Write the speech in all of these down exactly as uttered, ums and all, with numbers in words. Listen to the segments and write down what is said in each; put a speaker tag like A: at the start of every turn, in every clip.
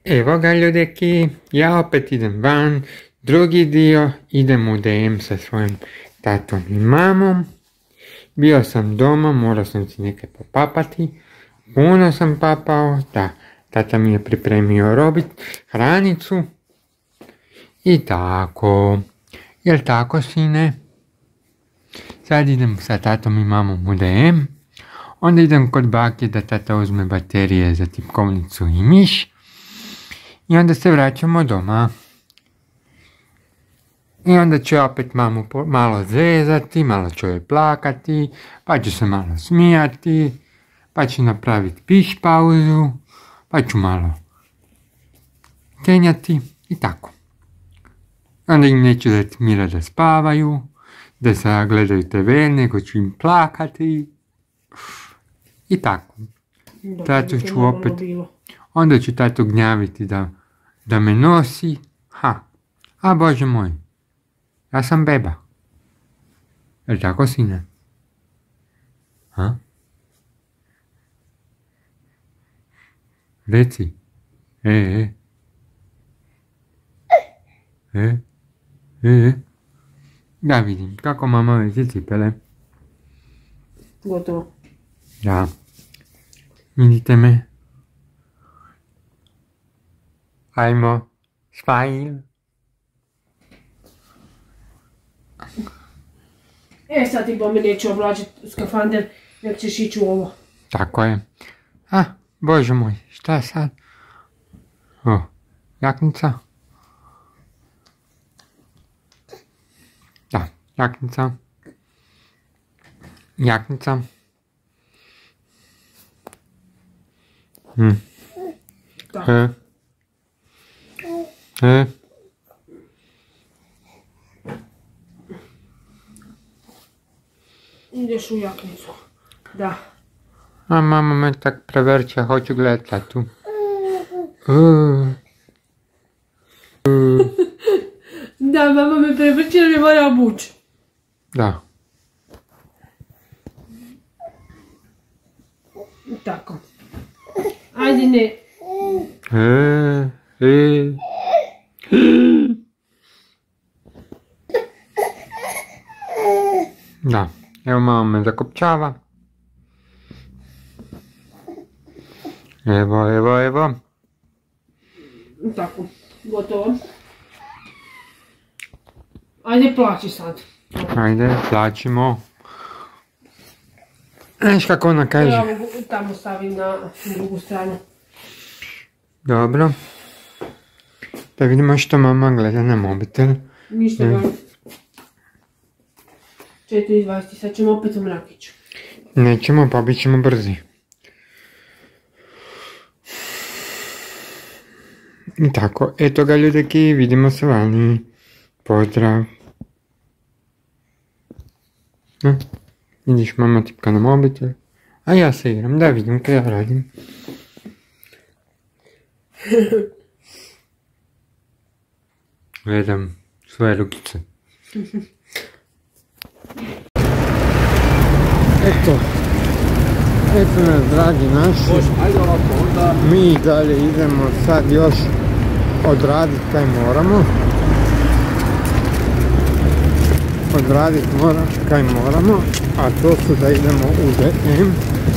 A: Evo ga ljudeki, ja opet idem van, drugi dio, idem u D M sa svojim tatom i mamom. Bio sam doma, morao sam si neke popapati, puno sam papao, da, tata mi je pripremio robit, hranicu i tako. Jel tako, sine? Sad idem sa tatom i mamom u D M, onda idem kod bake da tata uzme baterije za tipkovnicu i miš. I onda se vraćamo doma. I onda ću opet mamu malo zezati, malo ću joj plakati, pa ću se malo smijati, pa ću napraviti piš pauzu, pa ću malo kenjati i tako. Onda im neću dati mira da spavaju, da se gledaju te ve, nego ću im plakati i tako. Tatu ću opet, onda ću tatu gnjaviti da, da me nosi, ha, a Bože moj, ja sam beba. Jel' tako, sine? Ha? Reci. E, e. E, e, e. Da vidim, kako mama već cipele.
B: Gotovo.
A: Da. Vidite me. Ajmo. Smile.
B: E, sad ti bome neću oblačiti skafander, nek ćeš ići u ovo.
A: Tako je. A, Bože moj, šta sad? O, jaknica. Da, jaknica. Jaknica. Hm.
B: Da.
A: E. E.
B: Ideš u jaknicu. Da.
A: A mama me tak prevrće, hoću gledat tatu. Uh. Uh.
B: Da, mama me prevrće jer me mora obući.
A: Da.
B: Tako. Ajde, ne.
A: E, e. Da, evo mama me zakopčava. Evo, evo, evo.
B: Tako, gotovo. Ajde, plaći sad.
A: Ajde, plaćimo. Znaš kako ona kaže?
B: Ja tamo stavim na drugu stranu.
A: Dobro. Da vidimo što mama gleda na mobitel.
B: Ništa ga. četiri dvadeset, sad ćemo opet u mrakiću.
A: Nećemo, pa bit ćemo brzi. I tako, eto ga ljudeki, vidimo se vani. Pozdrav. Hm? Vidiš, mama tipka na mobitel. A ja se igram, da vidim kaj ja radim. Gledam svoje rukice. Eto, eto nas dragi naši, mi dalje idemo sad još odraditi kaj moramo. Odraditi moramo kaj moramo, a to su da idemo u D M.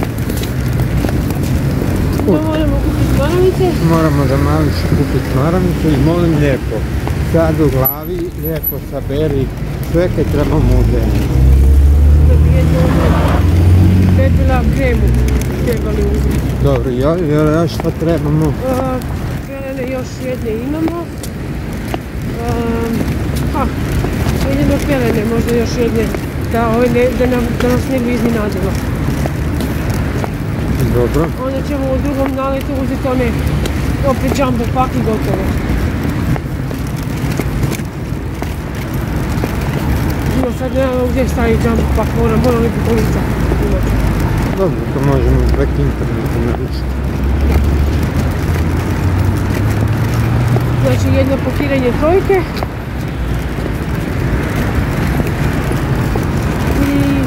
B: Moramo kupiti maravice.
A: Moramo za Malić kupiti maravice i molim lijepo, sad u glavi lijepo saberi sve kaj trebamo u D M.
B: Da bi jednu pepila kremu trebali uzeti.
A: Dobro, još što trebamo?
B: Pelene još jedne imamo. Ha, jedino pelene, možda još jedne, da, da, nam, da nas ne bi iznenadilo.
A: Dobro.
B: Onda ćemo u drugom naletu uzeti one opet jumbo pak i gotovo. No sad nemamo gdje staviti jumbo pak, moram, moram lijepo polica.
A: Dobro, to možemo preko interneta naručiti.
B: Znači jedno pakiranje trojke. I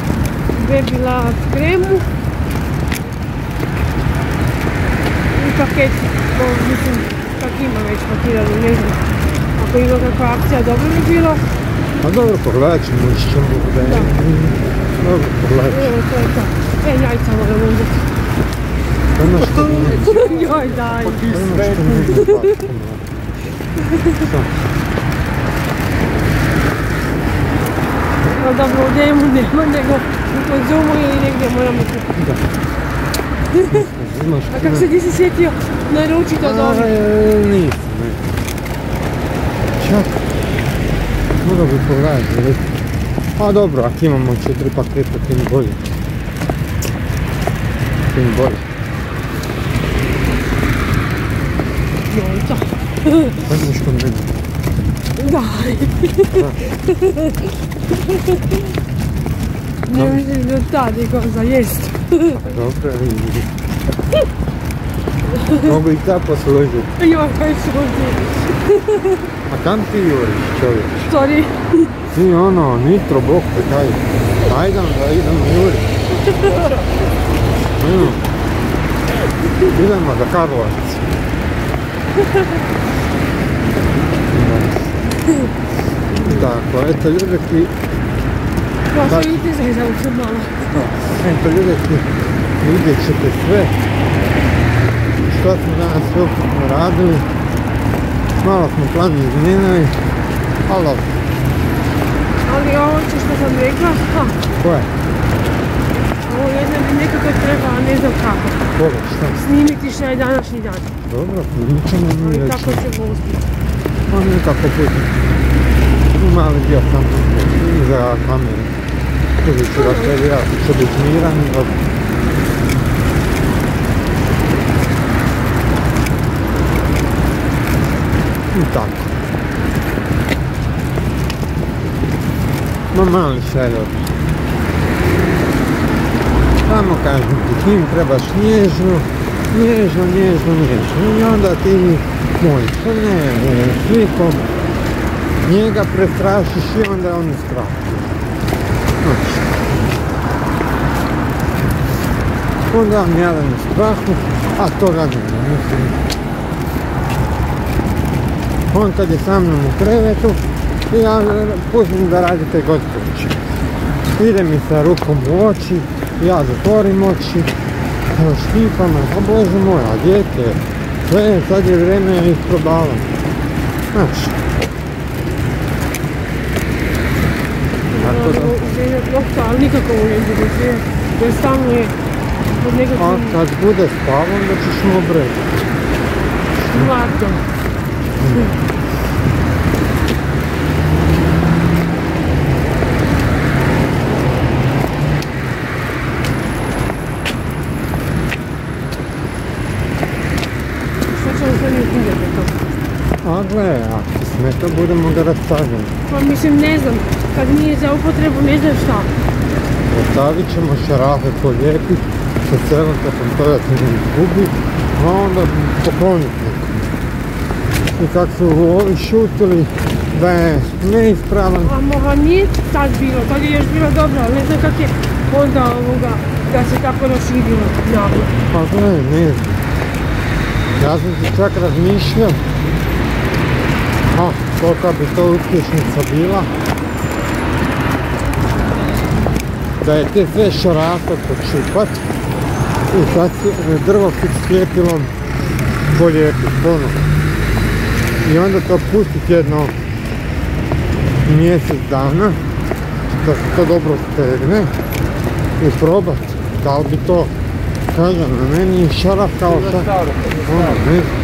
B: Baby Love kremu. I paket, no, mislim, kak ima već pakirano, ne znam. Ako ima kakva akcija, dobro bi bilo.
A: A dobro, pogledat ćemo, ići ćemo da je... Dobro, pogledat ćemo.
B: Evo, to je to. E, jajca moram uzeti.
A: Ono što mi neće.
B: Joj, daj.
A: Ono što mi neće.
B: No dobro, u D M-u nema, nego u Konzumu ili negdje moramo kupiti.
A: Da.
B: A kako se ti si sjetio naručiti od ovih?
A: Nisam, ne. Čak. Mogao bi pogledati. A dobro, ako imamo četiri paketa, tim bolje. Tim bolje.
B: Jojca.
A: Pa ideš kod mene.
B: Daj. Ne mislim da tad je kao za jest.
A: Dobro, vidi. Mogu i ta poslužiti.
B: Joj, kaj šuti.
A: A kam ti juriš, čovječ?
B: Sorry.
A: Ti ono, nitro, bok te kaj. Ajdem da idemo juriš. Mm. Idemo za Karlovac. Tako, eto ljubeki.
B: Prošlo i ti zezao se malo.
A: Eto ljubeki, vidjet ćete sve. Što smo danas sve ukupno radili. Malo smo plan izmijenili, ali dobro.
B: Ali ovo će što sam rekla, ha,
A: Koje?
B: ovo jedna bi nekako trebala, ne znam kako.
A: Koga, šta?
B: Snimiti šta je današnji dan.
A: Dobro, snimit ćemo mi
B: Ali
A: već.
B: kako će go uspjeti?
A: Pa nekako putem. Mali dio sam za kameru. Uzet ću da sve ja će biti miran i dobro. I tako. Ma mali šelor. Samo kažem ti, njim trebaš nježno, nježno, nježno, nježno. I onda ti moj, pa ne, ne, slikom njega prestrašiš i onda on straši. Znači. Onda on jadan u strahu, a toga nema, mislim. On kad je sa mnom u krevetu, ja pustim da radite god hoće. Ide mi sa rukom u oči, ja zatvorim oči, štipam, a bože moj, a djete, sve, sad je vrijeme ja isprobavam. Znači. Tako da...
B: Željet lopta, ali nikako u neđu da sve, jer stalno je od
A: A
B: nekakvim
A: kad bude spav, onda ćeš mu obrediti.
B: mlatom. Što ćemo sad mi knjigati to?
A: A gle, ako ti smeta, budemo ga rastavljeni.
B: Pa mislim, ne znam, kad nije za upotrebu, ne znam šta.
A: Rastavit ćemo šarafe polijepit, sa celotopom to da se ne izgubi, a onda pokloniti nekom. I kak su ovi šutili da je neispravan,
B: A moga nije tad bilo, tad je još bilo dobro, ali ne znam kak je onda ovoga, da se tako raširilo naglo.
A: pa gle, ne znam. Ja sam si čak razmišljao, a kolika bi to uspješnica bila, da je te sve šarafe počupat i sad drvo s cijepilom polijepit ponovno. I onda to pustit jedno mjesec dana, da se to dobro stegne i probat da li bi to, kažem, na meni šaraf kao šta, ono, ne znam.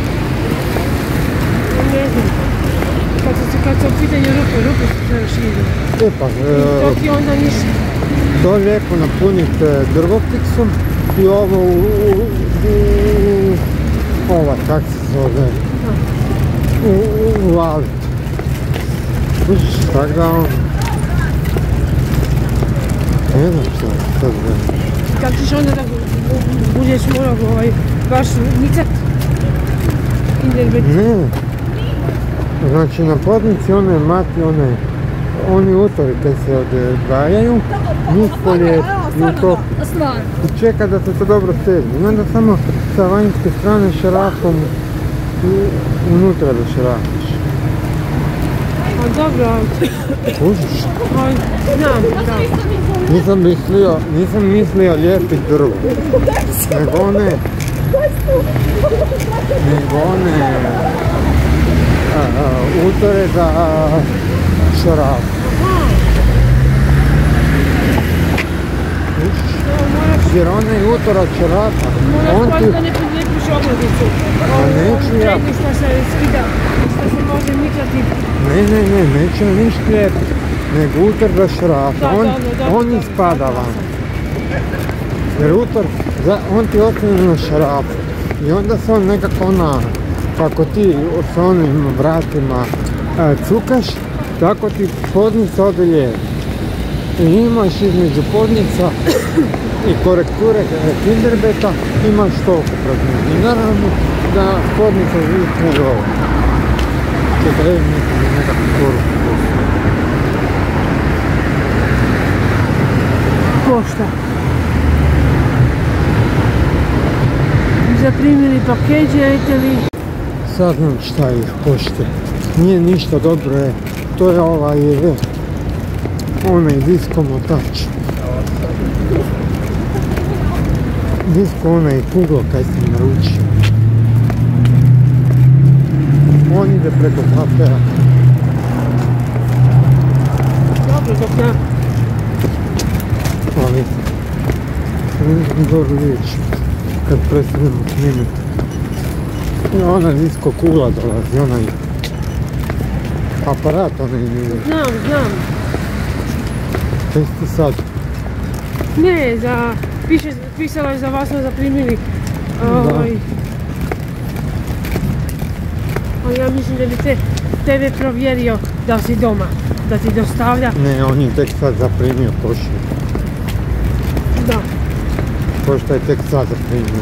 B: Ne znam, kad se, kad se u pitanju rupe, rupe su sve raširile.
A: E pa,
B: I
A: e,
B: dok je onda ništa.
A: to lijepo napunit e, drvofiksom i ovo u, u, u, u ovaj, kak se zove, u, u, uvalit. Kužiš, tak da on, ne znam što sad zove.
B: Kako ćeš onda da budeš morao ovaj, baš micat? Intervet.
A: Ne, znači na podnici one mati, one oni utori kad se odgajaju, njih polje i utopi. I čeka da se to dobro stegne. I onda samo sa vanjske strane šarafom unutra da šarafiš.
B: A dobro,
A: Kužiš?
B: znam, da.
A: Nisam mislio, nisam mislio lijepit drvo. Nego one, nego one a, a, utore za šaraf. Jer onaj utorak šarafa, on
B: Moraš
A: ti...
B: pa da ne podlijepiš obradicu.
A: A neću ja.
B: Prednji što se skida, što se može micati.
A: Ne, ne, ne, neće ništa lijepiti. Nego utor za šarafa,
B: Da,
A: on,
B: dobro, dobro,
A: on
B: dobro,
A: ispada
B: dobro
A: van.
B: sam.
A: Jer utor, za, on ti ostane na šarafu. I onda se on nekako ona, kako ti s onim vratima e, cukaš, tako ti podnica ode lijevo. I imaš između podnica i korekture kinderbeta, imaš toliko praznina. I naravno da podnica zvikne ovo. Čekaj, nekako nekako poruku.
B: Pošta. Zaprimili paket, želite li?
A: Sad znam šta je pošte. Nije ništa dobro, je. To je ovaj, je, onaj disko motač. Disko onaj kuglo kaj sam naručio. On ide preko papera.
B: Dobro, dok ja.
A: Ali nisam dobro riječ kad prestanemo snimiti. I ona disko kugla dolazi, onaj aparat, onaj nije.
B: Znam, znam.
A: Kaj ste sad?
B: Ne, za, piše, pisalo je za vas smo zaprimili. Ovaj, ali ja mislim da bi te, tebe provjerio da si doma, da ti dostavlja.
A: Ne, on je tek sad zaprimio poštu.
B: Da.
A: Pošta je tek sad zaprimio.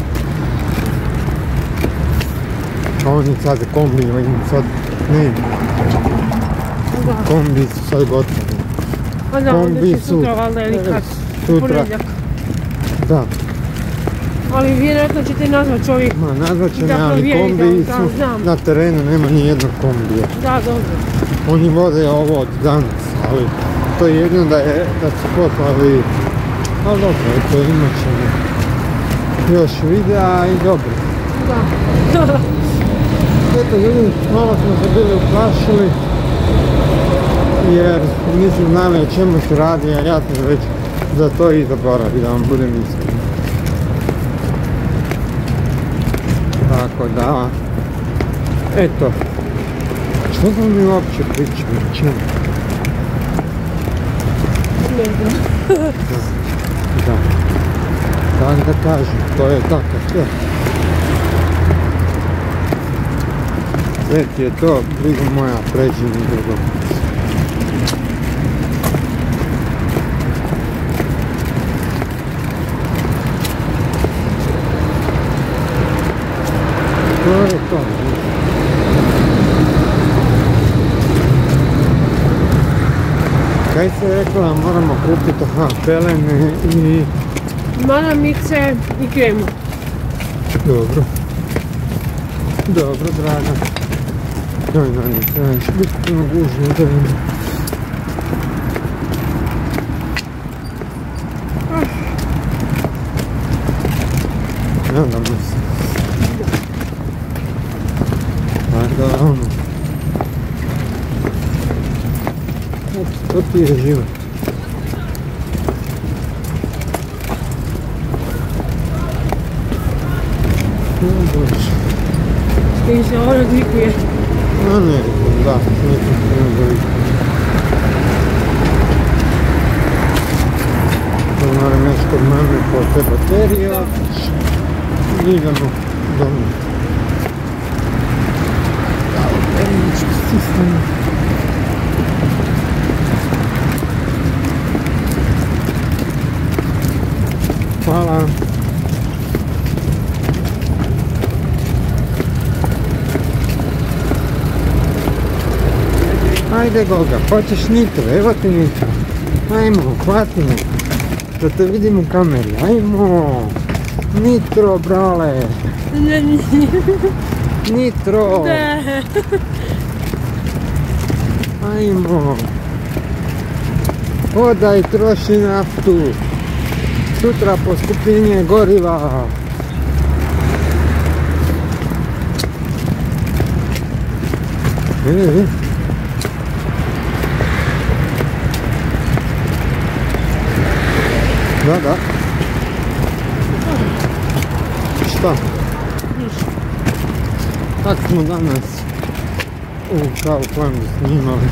A: A oni sad kombi, oni sad ne idu.
B: Da.
A: Kombi su sad gotovi.
B: A da, onda
A: Kombi
B: će
A: su
B: sutra valjda ili kad?
A: sutra.
B: Ponedjeljak.
A: Da,
B: Ali vjerojatno će te nazvat čovjek.
A: ma nazvat će me,
B: Da
A: ali
B: provjeri,
A: kombi
B: da,
A: su
B: da, znam.
A: na terenu, nema ni jednog kombija.
B: Da, dobro.
A: Oni vode ovo od danas, ali to je jedno da, je, da su poslali, ali dobro, eto imat ćemo još videa i dobro.
B: Da.
A: Eto ljudi, malo smo se bili uplašili jer nisu znali o čemu se radi, a ja sam već za to i zaboravio, da vam budem iskren. Tako da, eto, što smo mi uopće pričali, o čemu?
B: Ne znam.
A: Da, tako da kažem, to je tako sve. Sve ti je to, brigo moja, pređi mi drugo. To je to. Kaj se rekla, moramo kupiti aha, pelene i...
B: Maramice i kremu.
A: Dobro. Dobro, draga. Daj na njih, neće biti puno gužno, daj na njih. Nadamo se. Tako da, ono. To ti je život. O Bože.
B: I se ovo odlikuje.
A: A ne, da, nisam se ne dovikao. To moram još kod mame po te baterije otići. I idemo doma. Da, bateričku stisnemo. Hvala. Ajde. Ajde Goga, hoćeš nitro, evo ti nitro. Ajmo, hvati me. Da te vidim u kameri, ajmo. Nitro, brale.
B: Ne, ne,
A: Nitro.
B: ne.
A: Ajmo. Hodaj, troši naftu. Sutra poskupljenje goriva. Vidi, vidi. Da, da. Šta?
B: Ništa.
A: Tak smo danas u Kauflandu snimali.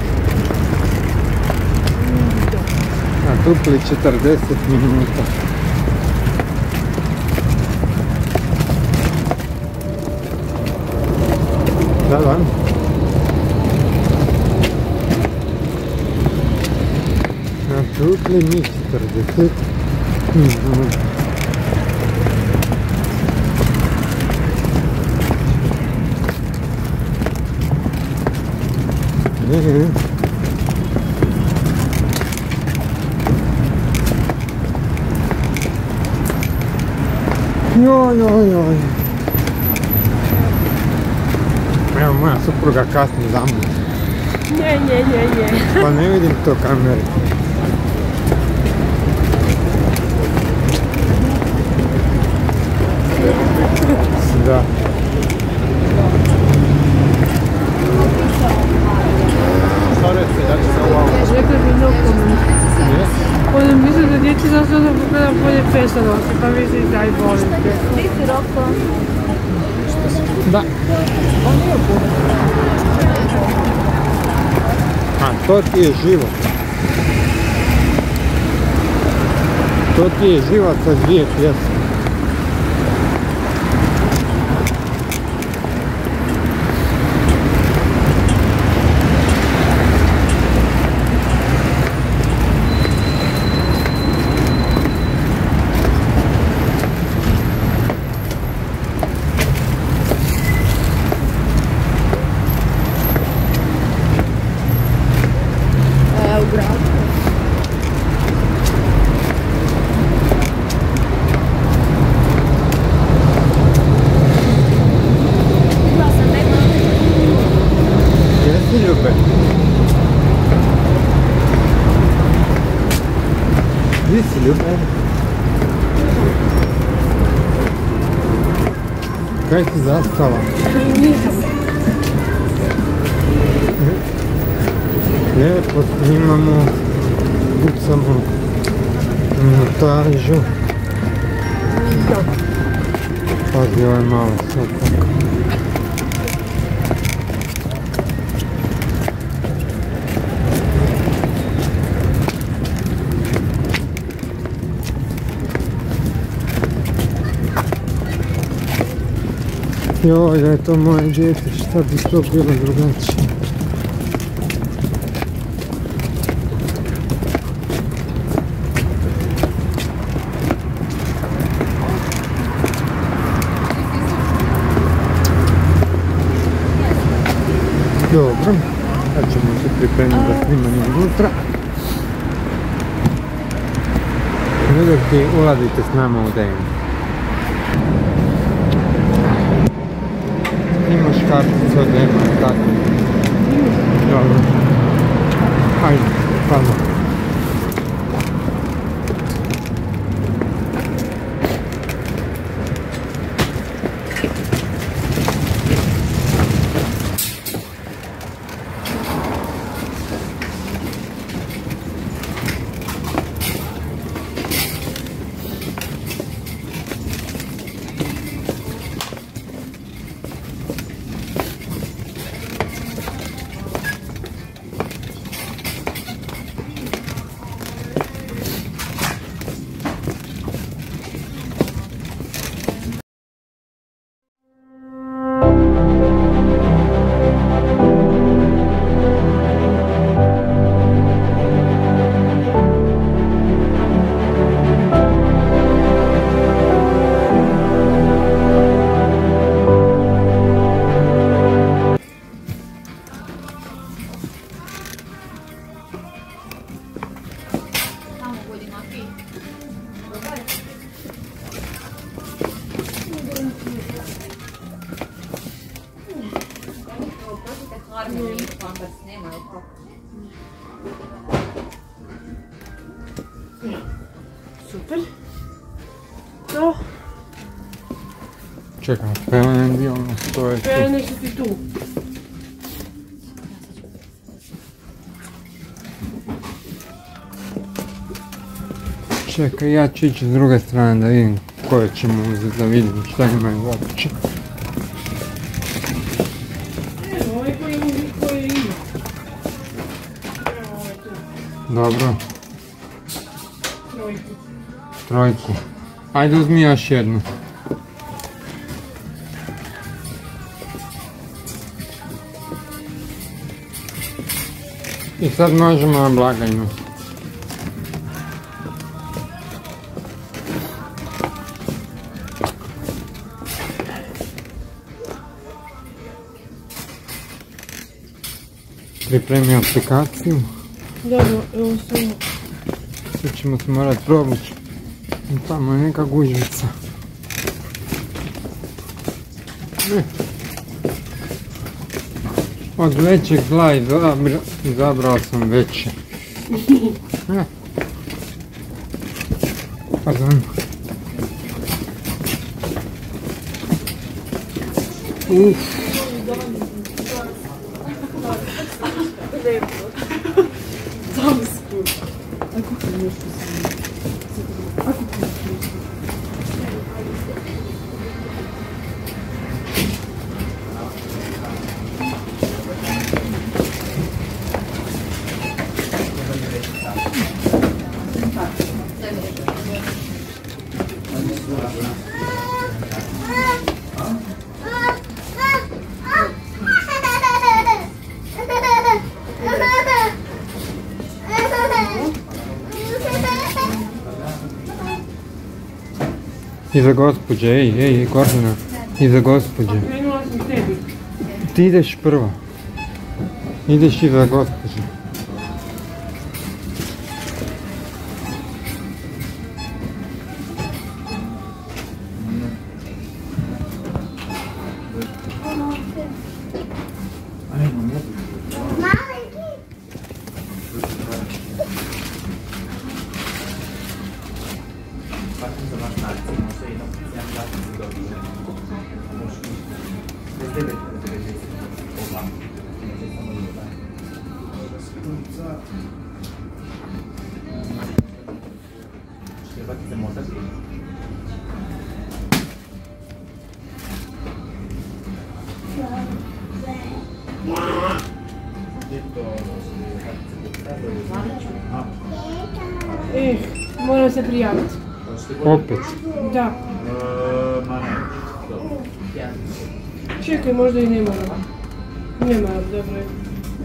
A: Na tupli četrdeset minuta. Da, da. Na tupli mi četrdeset minuta. Ne, Joj, joj, joj. Evo moja supruga kasni za mnom.
B: Ne, ne, ne, ne.
A: Pa ne vidim to kamere. Da.
B: Rekli bi nokom. Oni misle da djeci zašto da pogleda bolje pesanosti, pa misli da i volite.
C: Nisi Roko.
A: Da. A to ti je život. To ti je život sa dvije pjesme. Gdje si Ljube? Kaj si zastala? Lijepo snimamo, pucamo minutažu. Pazi, ovo je malo sad tako. Joj, da je to moje dijete, šta bi to bilo drugačije? Dobro, sad ćemo se pripremiti da snimamo unutra. Ljubavki, ulazite s nama u D M. Imaš karticu od D M-a, tako? Dobro. Ajde, hvala.
B: Super. To.
A: Čekaj, pelene gdje ono stoje tu?
B: Pelene su ti tu.
A: Čekaj, ja ću ići s druge strane da vidim koje ćemo uzeti, da vidim šta imaju uopće.
B: Evo, ovaj koji koji ima. Evo ovaj tu.
A: Dobro,
B: Trojku.
A: trojku. Ajde uzmi još jednu. I sad možemo na blagajnu. Pripremi aplikaciju.
B: Dobro, evo samo.
A: Sad ćemo se morat probući. Tamo je neka gužvica. Ne. Od većeg zla izabra, izabrao sam veće. Ne. Pardon. Uf. Iza gospođe, ej, ej, Gordana, iza gospođe.
B: Krenula sam tebi.
A: Ti ideš prvo. Ideš iza gospođe.
B: Eh, moram se prijaviti.
A: Opet.
B: Da. Čekaj, možda i ne moram. Ne moram, dobro je.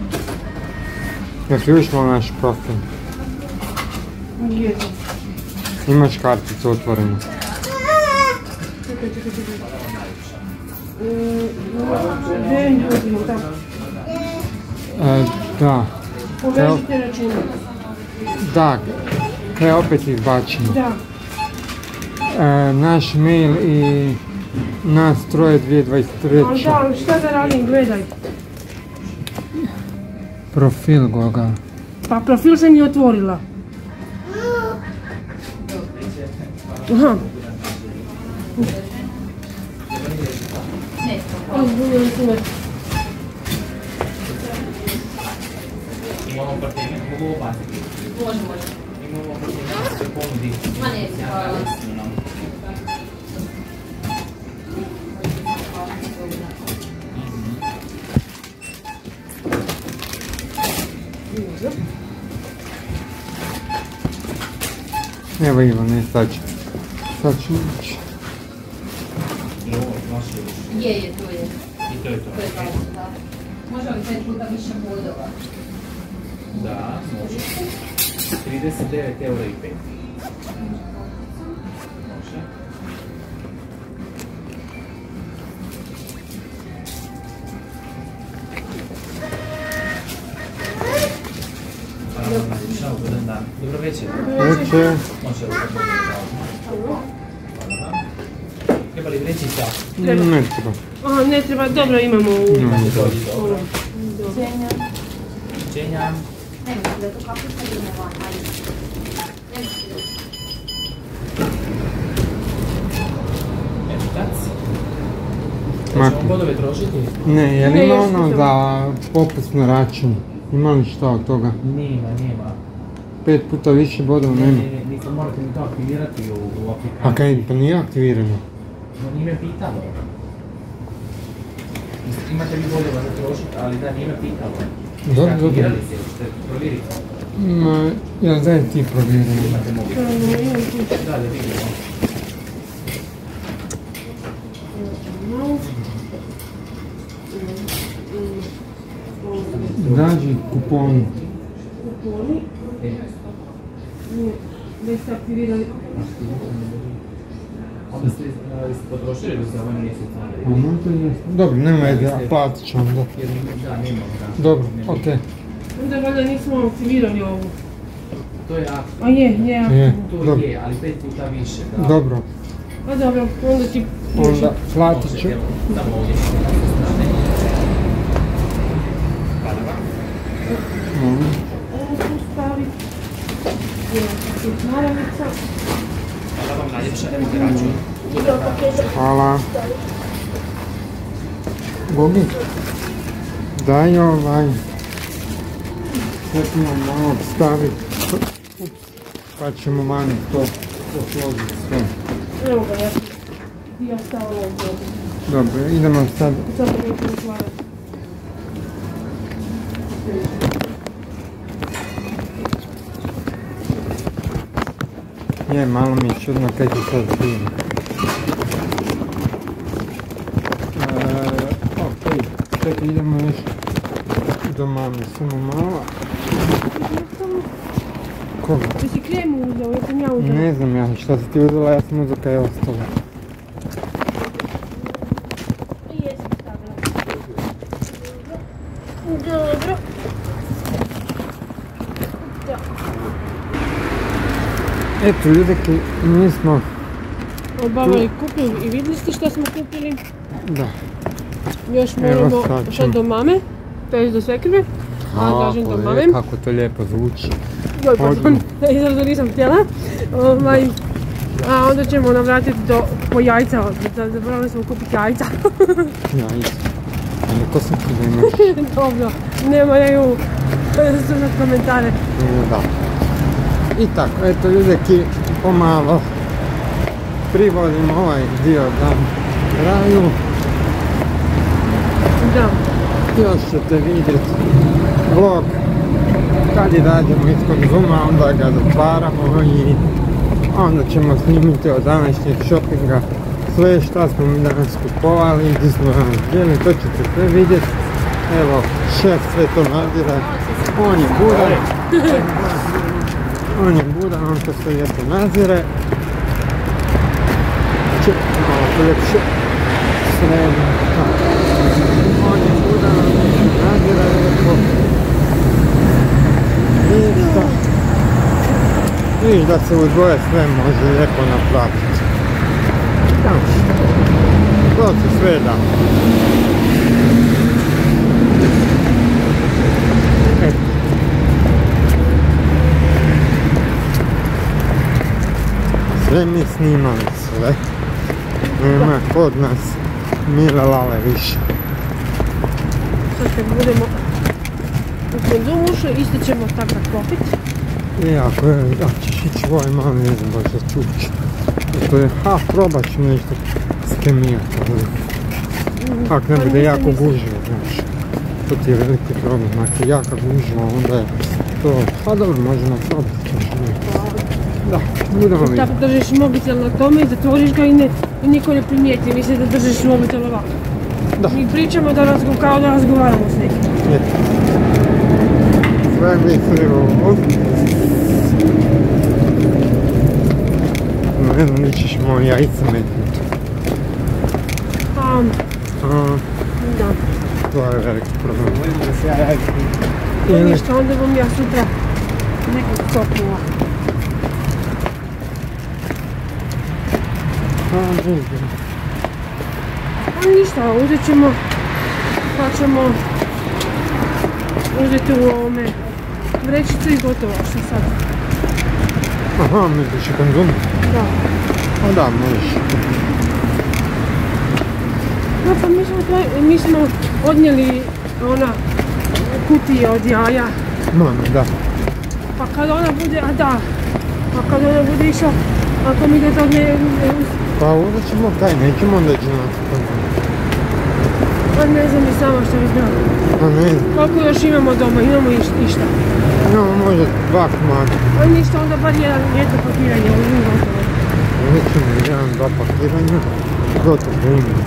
A: Jesi ušla u naš profil?
B: Jesam.
A: Imaš karticu otvorenu.
B: Čekaj, čekaj, čekaj. Gdje je godinu, tako?
A: E, da.
B: Povežite račune.
A: Da. Kaj opet izbačimo.
B: Da.
A: E, naš mail i nas troje dvije tisuće dvadeset treće.
B: Ali da, ali šta da radim, gledaj.
A: Profil Goga.
B: Pa profil sam i otvorila. Aha. Ozbiljno se ne.
C: Imamo apartament, mogu opasiti.
D: Može, može.
C: Imamo apartament, se ponudi.
D: Ma ne, hvala.
A: Evo Ivane, sad će. Sad ću ići.
C: I ovo nosi još.
D: Je, je, to je.
C: I to je to.
D: To je dobro, da. Može li pet puta više bodova?
C: Da, može. trideset devet eura i pet. Može. Ćao, dobar dan. Dobro večer.
A: Večer.
C: Može li tako Hvala. Treba li vrećica?
A: Ne treba.
B: Aha, ne treba, dobro imamo u...
A: Imamo to.
B: Ono.
D: Ženja.
C: Čenja.
D: Ne mislim da je to kapica ili ne van, ajde.
C: Hoćemo bodove trošiti?
A: Ne, je li
B: Ne,
A: ima
B: još
A: ono
B: nisam.
A: za popust na račun? Ima li šta od toga?
C: Nema, nema.
A: Pet puta više bodova
C: Ne,
A: nema.
C: ne, ne, nisam morate mi to aktivirati u, u aplikaciji.
A: A kaj, pa nije aktivirano?
C: No, nije me pitalo. Mislim, imate vi bodova za trošiti, ali da, nije me pitalo.
A: Dobro, dobro.
C: Aktivirali se, ćete provjeriti.
A: Ma, ja daj ti provjerujem.
C: Imate mobitel. Da, da vidimo.
A: Dađi kupon.
B: Kuponi. Gdje ste aktivirali?
C: Onda ste uh, potrošili za ovaj mjesec.
A: A možda je. Dobro, nema veze, a platit ću onda.
C: Jer, da, nema. Da.
A: Dobro,
C: Nema.
A: okej.
B: Onda valjda nismo aktivirali ovu.
C: To je aktivno.
B: A je, je
A: Je,
B: aktivno.
C: To
A: dobro.
C: je, ali pet puta više. Da.
A: Dobro,
B: A dobro, onda ti...
A: onda platit ću.
C: Evo, samo ovdje. Hvala vam.
A: Molim.
B: Ovo tu staviti. Je, naravnica.
C: Hvala vam najljepša, evo ti račun.
A: Hvala. Gogi, daj ovaj. Sad ćemo malo staviti. Pa ćemo mani to posložiti sve.
B: Evo ga, ja, ja stavila ovdje.
A: Dobro, idemo sad.
B: Sad da neću otvarati.
A: Je, malo mi je čudno kaj će sad zbijem. Ok, čekaj, idemo još do mame, samo malo. Koga?
B: Ti si kremu uzeo, ja sam ja uzela.
A: Ne znam ja šta si ti uzela, ja sam uzela kaj je ostalo.
B: Jesam stavila. Dobro. Da.
A: Eto ljudeki, mi smo,
B: Obavili kupili i vidjeli ste šta smo kupili.
A: da,
B: Još
A: Evo
B: moramo
A: sad
B: sad
A: ćemo.
B: do mame, tj. do svekrve. A kažem do
A: kako,
B: mame.
A: je, kako to lijepo zvuči.
B: Joj, pardon,
A: Odmah.
B: izrazno nisam htjela. Ovaj, a onda ćemo navratiti do, po jajca, zaboravili smo kupiti jajca.
A: Ja isto. Rekao sam ti da imaš.
B: Dobro, nemaju srnat komentare.
A: E, Da. I tako, eto ljudeki, pomalo privodim ovaj dio da kraju.
B: Da,
A: Još ćete vidjeti vlog kad izađemo iz Konzuma, onda ga zatvaramo i onda ćemo snimiti od današnjeg shoppinga sve šta smo mi danas kupovali, gdje smo danas bili, to ćete sve vidjeti. Evo, šef sve to nadzira, on je budan, on je budan, on to sve lijepo nadzire. Če, malo poljepše, sredno, tako. On je budan, on to nadzira lijepo. Isto. Vidiš da se u dvoje sve može lijepo naplatiti. Tako. To se sve da. Eto. Sve mi snimali sve. Nema kod nas mile lale više.
B: sad kad budemo u Konzumu ušli, isto ćemo takav popit.
A: I ako je, ako ćeš ići u ovaj mali, ne znam baš da čući. To je, ha, probat ću nešto skemijati ovdje. Ako ne bude jako gužvo, znaš. To ti je veliki problem, ako je jaka gužva, onda je to, pa dobro, možemo probati. Da, budemo vidjeti.
B: Tako držiš mobitel na tome i zatvoriš ga i, ne, i niko ne primijeti, misli da držiš mobitel ovako.
A: Da.
B: Mi pričamo da razgo, kao da razgovaramo s nekim.
A: Eto. Sve misli ovo. No, jedno, gdje ćeš moj jajca metnuti.
B: A,
A: A,
B: da.
A: to je veliki problem.
B: Pa
A: Ili,
B: ništa, onda vam ja sutra nekog copnula.
A: a, vidim.
B: A ništa, uzet ćemo, pa ćemo uzeti u ovome vrećicu i gotovo što sad.
A: Aha, misliš i Konzum?
B: Da.
A: Pa da, možeš.
B: No pa mi smo, tra- mi smo odnijeli ona kutije od jaja.
A: Mama, da.
B: Pa kad ona bude, a da, pa kad ona bude išla, ako mi da to ne, ne
A: Pa uzet ćemo taj, nećemo onda ići na Konzum.
B: pa ne znam ni sama što bi znala.
A: A ne znam,
B: Koliko još imamo doma, imamo iš- išta.
A: imamo možda dva komada.
B: A ništa, onda bar jedan, jedno pakiranje, ovo nije gotovo.
A: Nećemo jedan, dva pakiranja, gotovo da imamo.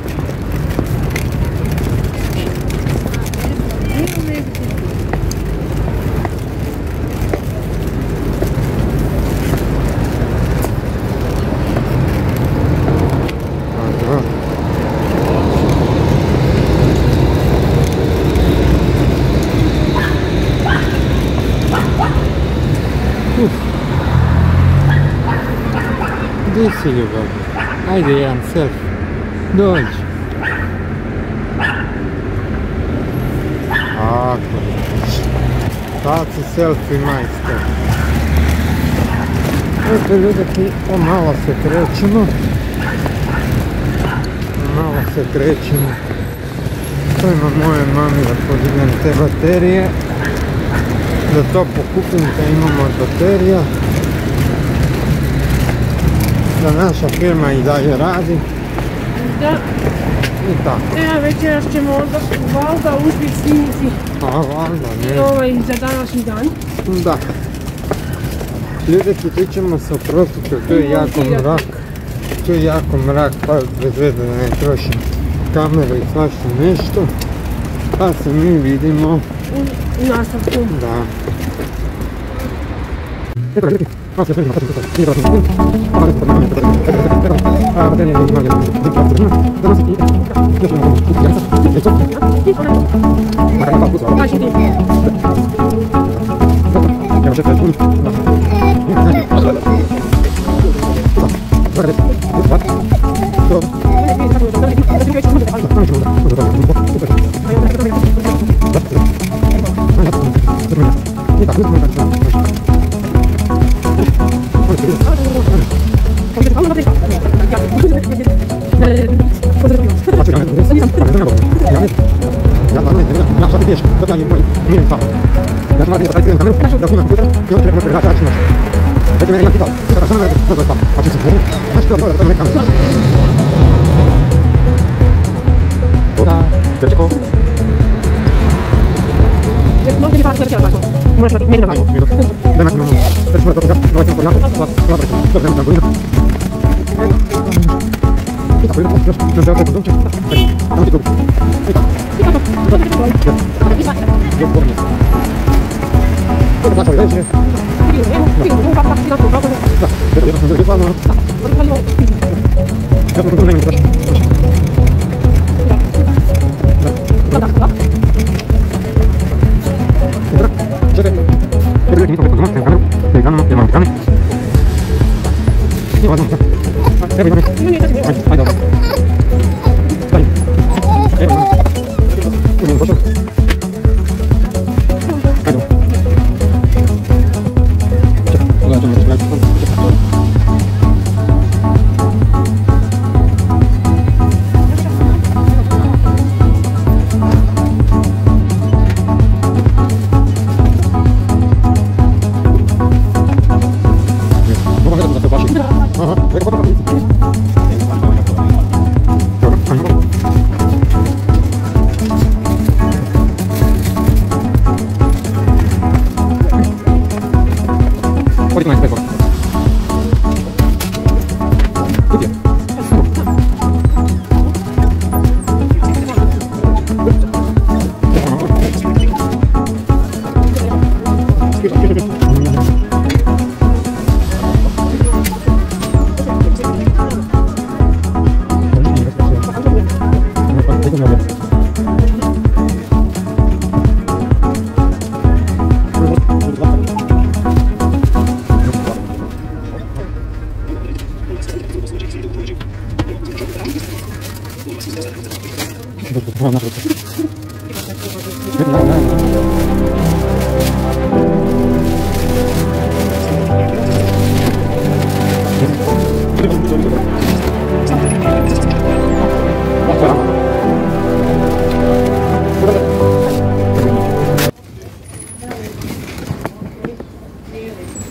A: Gdje si ljubav? Ajde jedan selfie. Dođi. Tako. Sad si selfie majster. Eto ljudi, pomalo se krećemo. Pomalo se krećemo. Stojimo moje mami da podignem te baterije. Da to pokupim da imamo od baterija. Da naša firma i dalje radi.
B: Da,
A: I tako.
B: evo večeras ćemo onda valjda uspjeti snimiti
A: A valjda, ne.
B: ovaj za današnji dan.
A: Da. Ljudi, tu ćemo se oprostiti, tu je jako mrak. Tu je jako mrak, pa bez veze da ne trošim kameru i svašta nešto. Pa se mi vidimo.
B: U, u nastavku.
A: Da.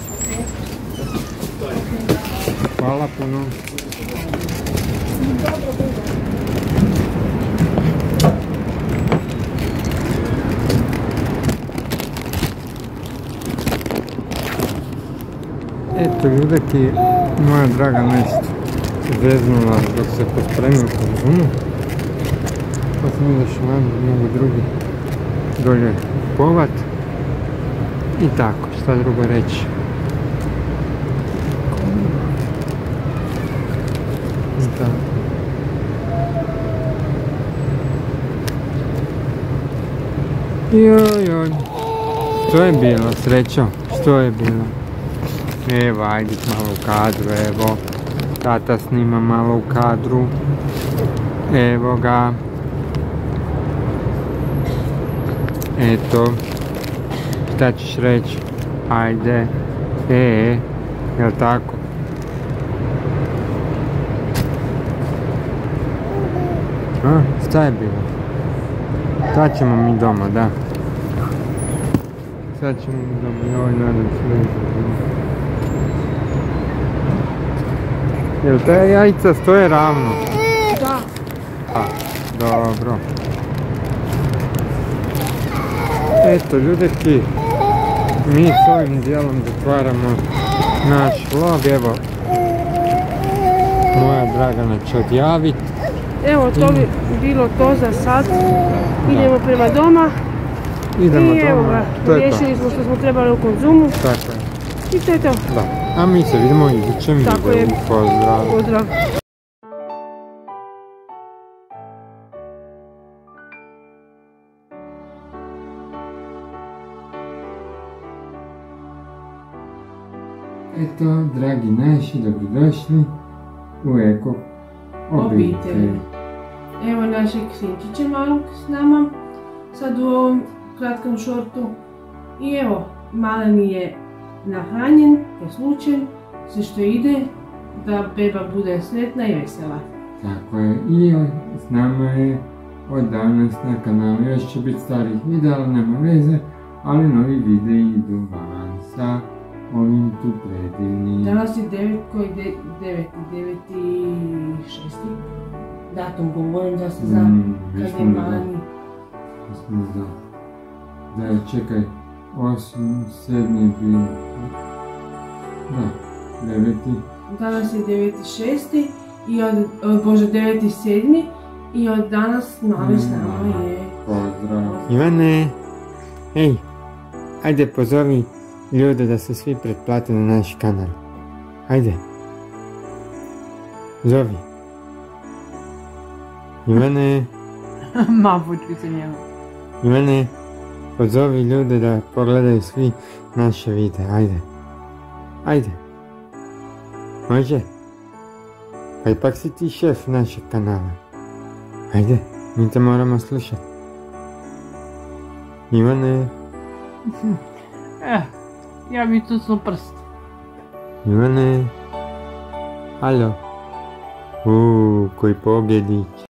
A: Hvala puno. Eto ljudeki, moja draga nešto zeznula dok se pospremio u Konzumu. Pa sam izašao van da mogu drugi dolje kupovat. I tako, šta drugo reći. I tako. Joj, joj. Što je bilo, srećo? Što je bilo? Evo, ajde malo u kadru, evo. Tata snima malo u kadru. Evo ga. Eto. Šta ćeš reći? Ajde. E, jel tako? A, šta je bilo? Sad ćemo mi doma, da. Sad ćemo mi doma, joj, nadam se da je bilo. Jel te jajca stoje ravno?
B: Da.
A: A, dobro. Eto ljudeki, mi s ovim dijelom zatvaramo naš vlog, evo. Moja Dragana će odjavit.
B: Evo, to bi bilo to za sad. Idemo prema doma.
A: Idemo
B: I evo
A: doma,
B: ga,
A: to je to.
B: riješili smo što smo trebali u Konzumu.
A: Tako je.
B: I to je to.
A: Da. A mi se vidimo u idućem
B: Tako je.
A: videu. Pozdrav.
B: Pozdrav.
A: Eto, dragi naši, dobrodošli u Eko obitelj.
B: Obitelj. Evo našeg sinčića malog s nama, sad u ovom kratkom šortu. I evo, maleni je nahranjen, preslučen, sve što ide, da beba bude sretna i vesela.
A: Tako je, i s nama je od danas na kanalu, još će biti starih videa, ali nema veze, ali novi videi idu van sa ovim tu predivnim.
B: Danas je devet, koji de, deveti, deveti, šesti. Datum govorim da se zna
A: Mm,
B: kad je
A: mislim da da.
B: maleni.
A: Mislim da da. Da, čekaj, osmi, sedmi bi... Da, deveti.
B: Danas je deveti šesti i od, od bože deveti sedmi i od danas mali s nama je.
A: Pozdrav. Ivane, hej, ajde pozovi ljude da se svi pretplate na naš kanal. Ajde. Zovi. Ivane,
B: Ma, bučki se njemu.
A: Ivane, pozovi ljude da pogledaju svi naše videe. Ajde. Ajde. Može? Pa ipak si ti šef našeg kanala. Ajde, mi te moramo slušati. Ivane,
B: Eh, ja bi tucnu prst.
A: Ivane, alo. Uuu, koji pobjedić.